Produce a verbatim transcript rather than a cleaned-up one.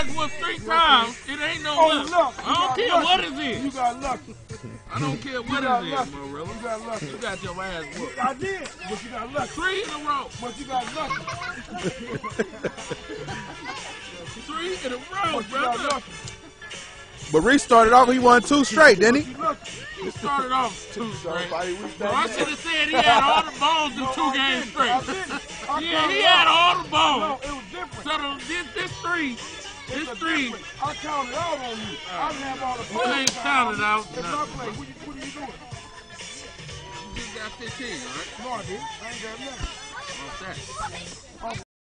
ass whooped three times. It ain't no Oh, luck. luck. I don't care what it is. You got lucky. I don't care what got it is, lucky. Marilla. You got lucky. You got your ass whooped. I did, but you got lucky. Three in a row. But you got lucky. Three in a row, But you got brother. lucky. But Reese started off, he won two straight, didn't he? You lucky. He started off two straight. Somebody reached Well, that I should have said he had all the balls in No, two I games didn't. straight. I didn't. I Yeah, counted he it had out. all the No, balls. it was different. So the, this, this three, this It's a three, difference. I counted out on you. I didn't have all the You ain't points. counted out It's my nothing. play. What, you, what are you doing? you just got fifteen, right? No, I didn't. I ain't got nothing. What's that? I'm